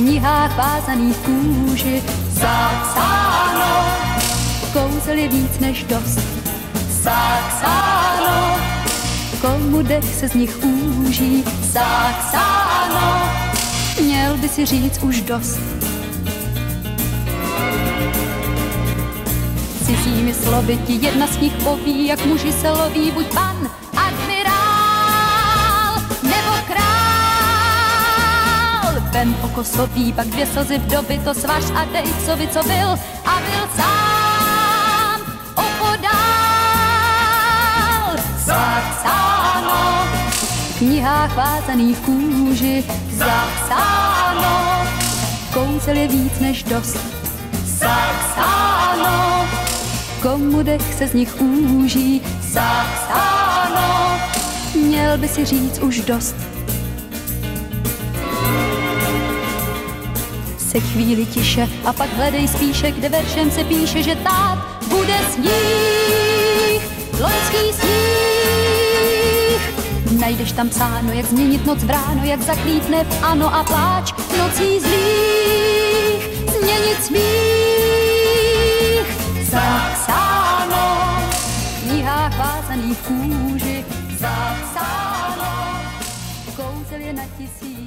knihách vázaných kůži. Zapsáno, kouzel je víc než dost. Zapsáno, komu dech se z nich úží. Zapsáno, měl by si říct už dost. Cizími slovy ti jedna z nich poví, jak muži se loví, buď pan, admirál nebo král. Vem oko sobí, pak 2 slzy vdovy, to svař a dej psovi, co byl a byl sám opodál. Zapsáno, v knihách vázaných kůži. Zapsáno, kouzel je víc než dost. Zapsáno, komu dech se z nich úží. Zapsáno, měl by si říct už dost. Se chvíli tiše a pak hledej spíše, kde veršem se píše, že tát bude sníh, loňský sníh. Najdeš tam psáno, jak změnit noc v ráno, jak zaklítne v ano a pláč nocí zlých, změnit smích. Zapsáno, v knihách vázaných kůži. Zapsáno, kouzel je na 1000.